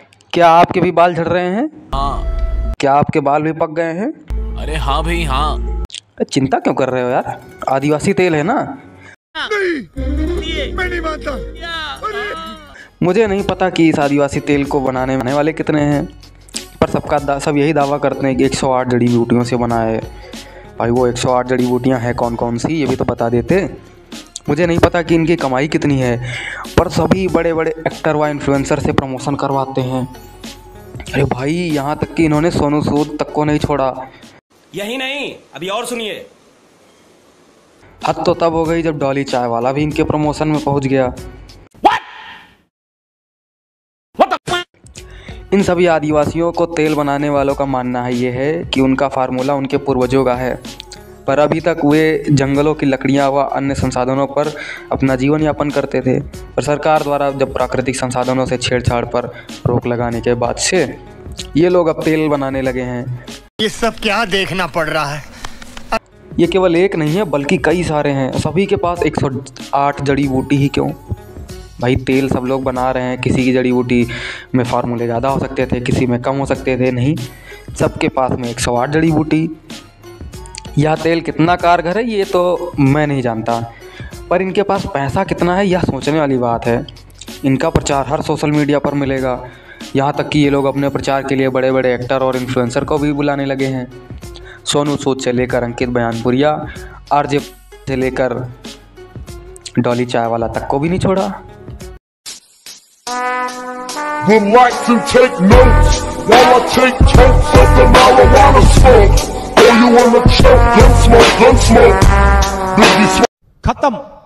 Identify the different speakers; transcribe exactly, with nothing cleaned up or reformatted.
Speaker 1: क्या आपके भी बाल झड़ रहे हैं?
Speaker 2: हाँ।
Speaker 1: क्या आपके बाल भी पक गए हैं?
Speaker 2: अरे हाँ भाई हाँ।
Speaker 1: चिंता क्यों कर रहे हो यार, आदिवासी तेल है ना।
Speaker 3: नहीं, मैं नहीं मानता।
Speaker 1: मुझे नहीं पता कि इस आदिवासी तेल को बनाने आने वाले कितने हैं, पर सबका दा, सब यही दावा करते हैं कि एक सौ आठ जड़ी बूटियों से बना है। भाई वो एक सौ आठ जड़ी बूटियाँ हैं कौन कौन सी, ये भी तो बता देते। मुझे नहीं पता कि इनकी कमाई कितनी है, पर सभी बड़े बड़े एक्टर व इन्फ्लुएंसर से प्रमोशन करवाते हैं। अरे भाई यहाँ तक कि इन्होंने सोनू सूद तक को नहीं छोड़ा।
Speaker 4: यही नहीं, अभी और सुनिए।
Speaker 1: हद तो तब हो गई जब डॉली चाय वाला भी इनके प्रमोशन में पहुंच गया। इन सभी आदिवासियों को तेल बनाने वालों का मानना है ये है कि उनका फार्मूला उनके पूर्वजों का है, पर अभी तक वे जंगलों की लकड़ियां व अन्य संसाधनों पर अपना जीवन यापन करते थे। पर सरकार द्वारा जब प्राकृतिक संसाधनों से छेड़छाड़ पर रोक लगाने के बाद से ये लोग अब तेल बनाने लगे हैं।
Speaker 3: ये सब क्या देखना पड़ रहा है?
Speaker 1: ये केवल एक नहीं है बल्कि कई सारे हैं। सभी के पास एक सौ आठ जड़ी बूटी ही क्यों भाई, तेल सब लोग बना रहे हैं। किसी की जड़ी बूटी में फार्मूले ज़्यादा हो सकते थे, किसी में कम हो सकते थे, नहीं सबके पास में एक सौ आठ जड़ी बूटी। यह तेल कितना कारगर है ये तो मैं नहीं जानता, पर इनके पास पैसा कितना है यह सोचने वाली बात है। इनका प्रचार हर सोशल मीडिया पर मिलेगा, यहाँ तक कि ये लोग अपने प्रचार के लिए बड़े बड़े एक्टर और इन्फ्लुएंसर को भी बुलाने लगे हैं। सोनू सूद से लेकर अंकित बयानपुरिया, आरजे से लेकर डॉली चाय वाला तक को भी नहीं छोड़ा।
Speaker 5: Relax and take notes while I take totes of the marijuana smoke. Oh, you wanna choke? Gun smoke, gun smoke. Biggie smoke.
Speaker 6: खत्म।